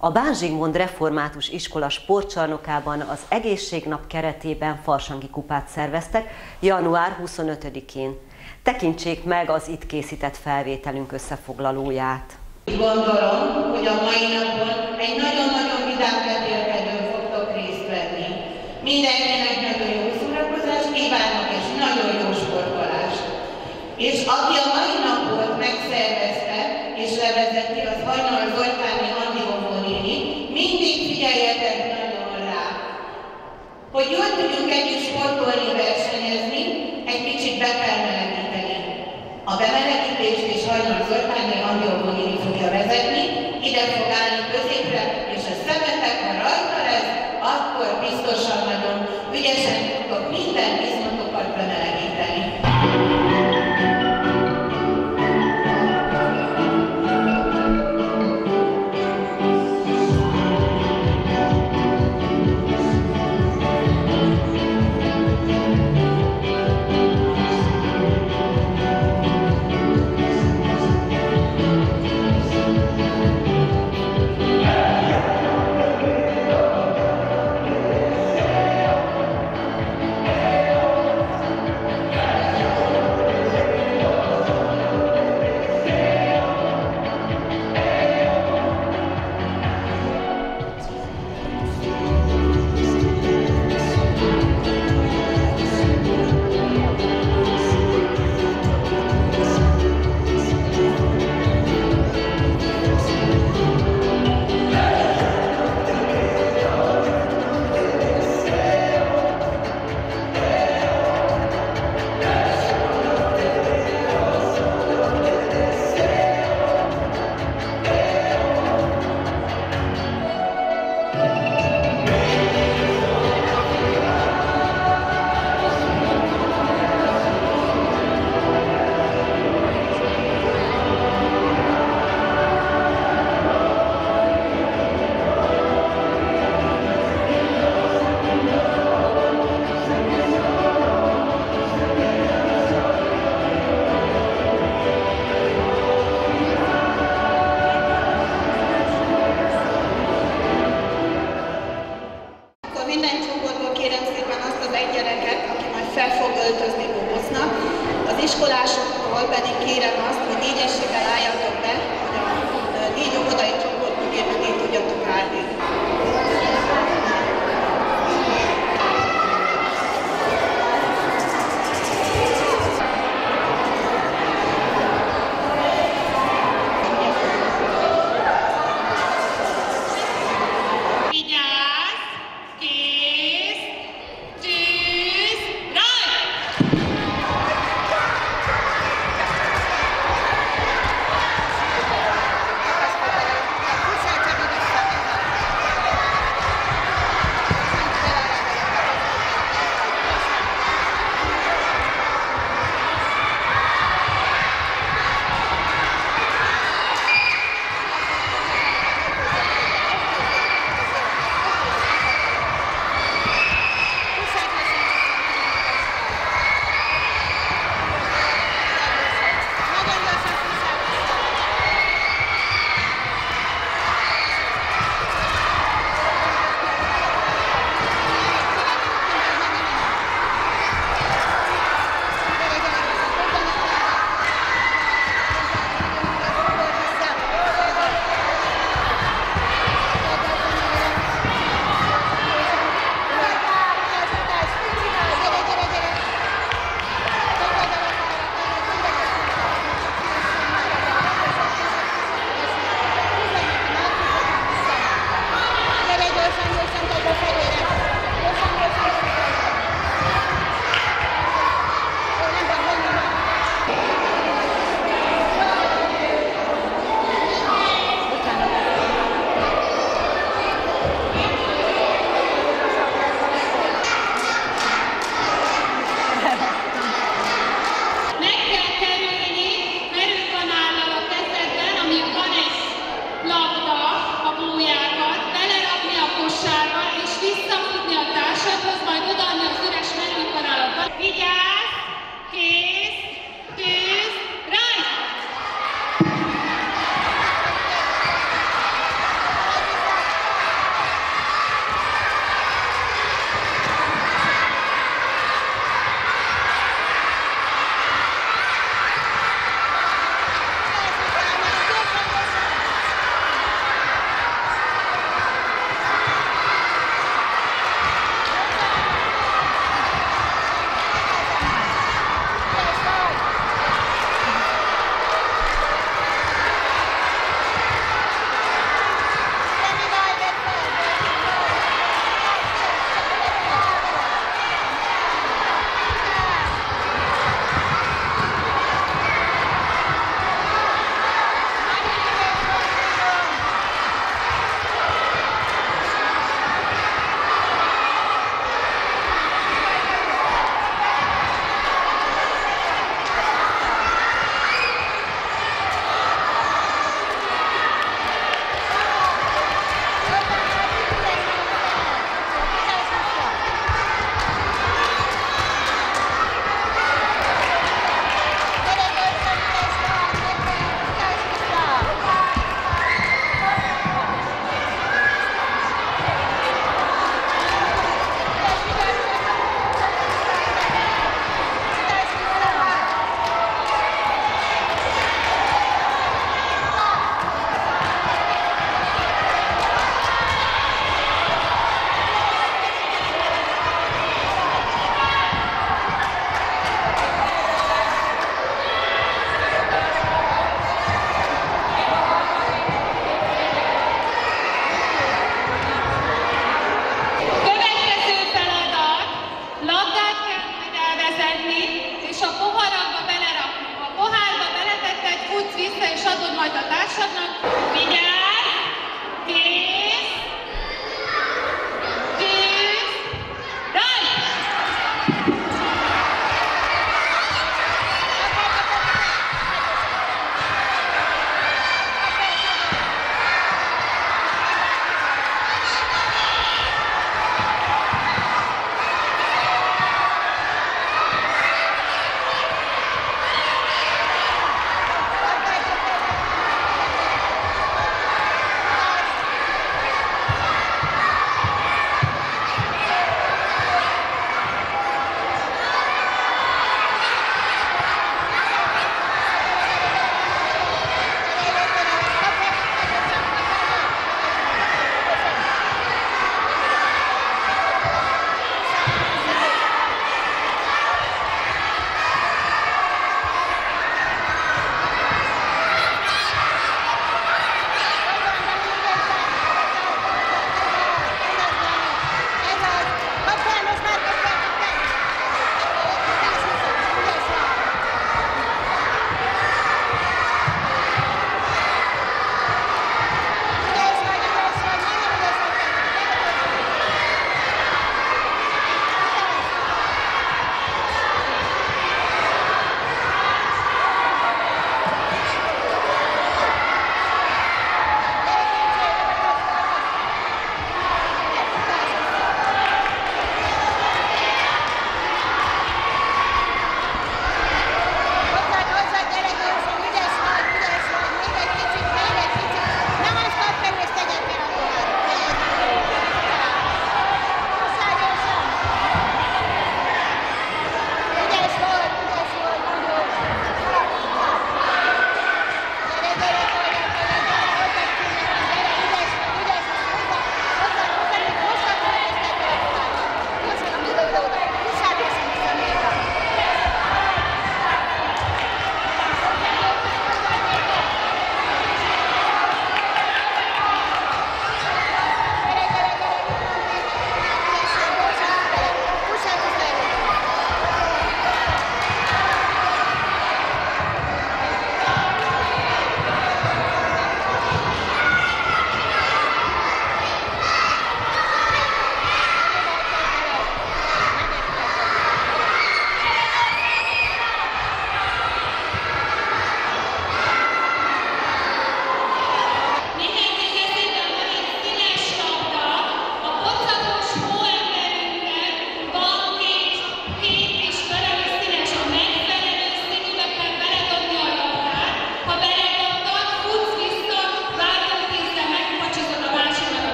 A Bán Zsigmond Református Iskola sportcsarnokában az Egészségnap keretében farsangi kupát szerveztek január 25-én. Tekintsék meg az itt készített felvételünk összefoglalóját. Gondolom, hogy a mai napon egy nagyon-nagyon vidám vetélkedőn fogtok részt venni. Mindenkinek nagyon jó szórakozást kívánok és nagyon jó sportolást. És aki a mai napot megszervezte és levezeti, az Hajnal Zoltáni Andi Omorini, mindig figyeljetek nagyon rá. Hogy jól tudjunk együtt sportolni, versenyezni, egy kicsit be kell melegíteni. A bemelegítést és Hajnal Zoltáni Andi Omorini fogja vezetni, ide fog állni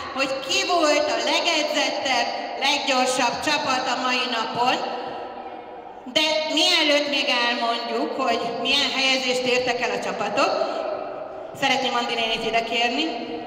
hogy ki volt a legedzettebb, leggyorsabb csapat a mai napon, de mielőtt még elmondjuk, hogy milyen helyezést értek el a csapatok, szeretném Andi nénit ide kérni,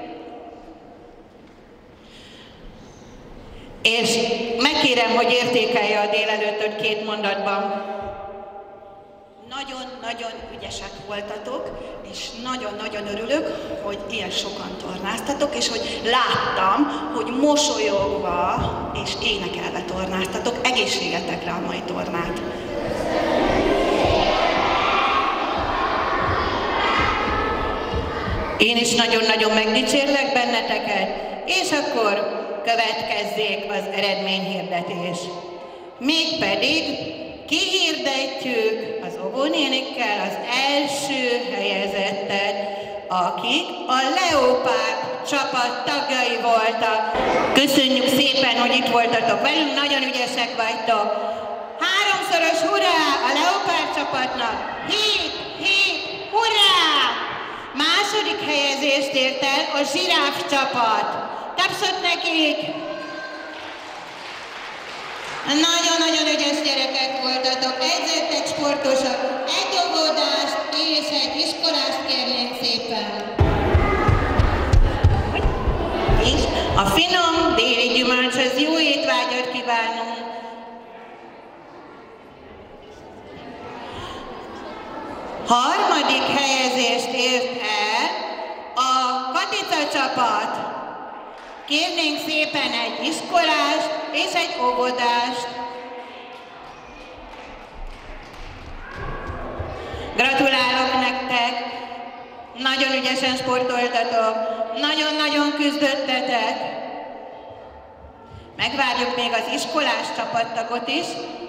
és megkérem, hogy értékelje a délelőttöt 2 mondatban. Nagyon-nagyon ügyesek voltatok, és nagyon-nagyon örülök, hogy ilyen sokan tornáztatok, és hogy láttam, hogy mosolyogva és énekelve tornáztatok. Egészségetekre a mai tornát! Én is nagyon-nagyon megdicsérlek benneteket, és akkor következzék az eredményhirdetés. Mégpedig kihirdetjük az óvónénikkel az első helyezettet, akik a Leopárd csapat tagjai voltak. Köszönjük szépen, hogy itt voltatok velünk, nagyon ügyesek vagytok. 3-szoros hurrá a Leopárd csapatnak! Hip, hip, hurrá! Második helyezést ért el a Zsiráf csapat. Tapsot nekik! Nagyon-nagyon ügyes gyerekek voltatok, edzettek, sportosak, egy óvodást és egy iskolást kérnénk szépen. És a finom déli gyümölcshöz jó étvágyat kívánunk. Harmadik helyezést ért el a Katica csapat. Kérnénk szépen egy iskolást és egy óvodást. Gratulálok nektek! Nagyon ügyesen sportoltatok, nagyon-nagyon küzdöttetek. Megvárjuk még az iskolás csapattagot is.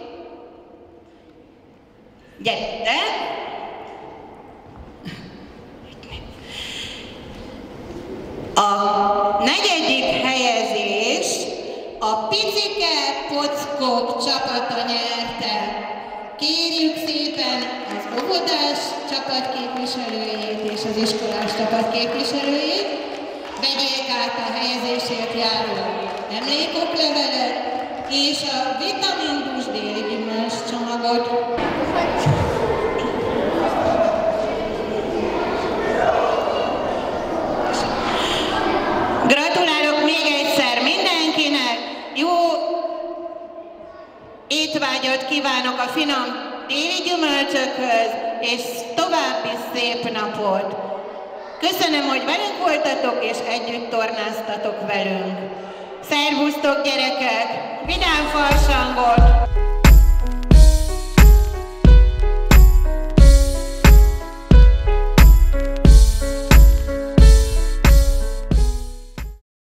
Gyertek! A negyedik helyezés a Picike Pockok csapata nyerte. Kérjük szépen az óvodás csapat képviselőjét és az iskolás csapat képviselőjét, vegyék át a helyezésért járó emlékoklevelet és a vitaminbus déli gyümölcs csomagot. Gratulálok még egyszer mindenkinek, jó étvágyat kívánok a finom déli gyümölcsökhöz, és további szép napot. Köszönöm, hogy velünk voltatok, és együtt tornáztatok velünk. Szervusztok gyerekek! Vidám farsangot!